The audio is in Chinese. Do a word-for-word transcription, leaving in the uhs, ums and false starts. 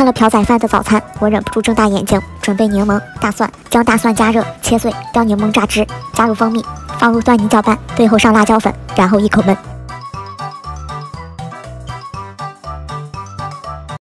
看了朴仔饭的早餐，我忍不住睁大眼睛，准备柠檬、大蒜，将大蒜加热切碎，将柠檬榨汁，加入蜂蜜，放入蒜泥搅拌，最后上辣椒粉，然后一口闷。